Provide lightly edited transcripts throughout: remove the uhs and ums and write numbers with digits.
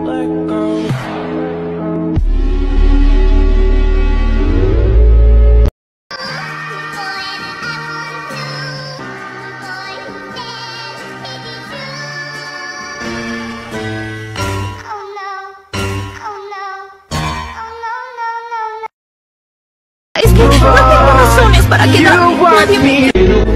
let go. Es que no tengo razones para quedarme. Nadie me...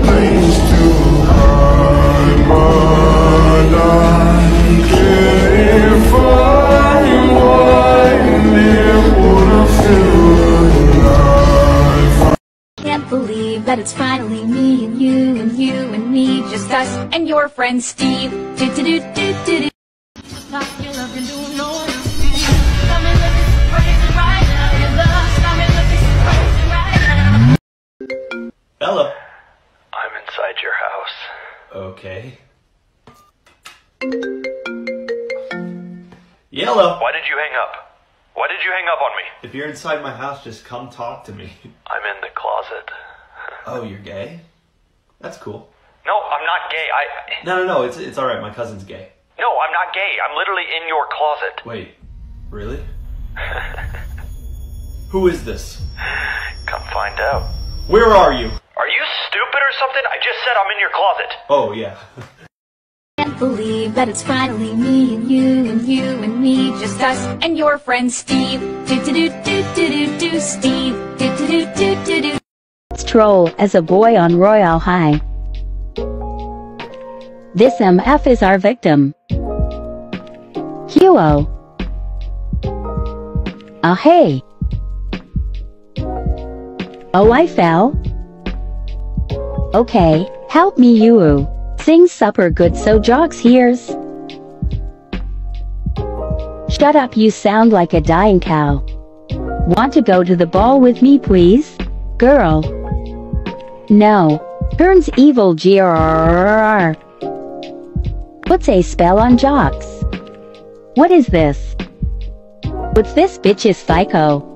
Can't believe that it's finally me and you and you and me, just us and your friend Steve. Do do do do do do. Stop your love and do no one. Come and look at crazy right now. Your love, come and look at crazy right now. Bella. I'm inside your house. Okay. Yellow. Why did you hang up? Why did you hang up on me? If you're inside my house, just come talk to me. I'm in the closet. Oh, you're gay? That's cool. No, I'm not gay. No, it's alright, my cousin's gay. No, I'm not gay. I'm literally in your closet. Wait, really? Who is this? Come find out. Where are you? Are you stupid or something? I just said I'm in your closet. Oh, yeah. Can't believe that it's finally me and you and you and me, just us and your friend Steve. Do do do do do do do Steve. Do do do do do do. Stroll as a boy on Royale High. This MF is our victim. Huo. Oh hey. Oh I fell. Okay, help me Yu. Sing super good so Jogs hears. Shut up, you sound like a dying cow. Want to go to the ball with me please? Girl. No. Turns evil grrrr. Puts a spell on Jocks. What is this? What's this bitch is psycho?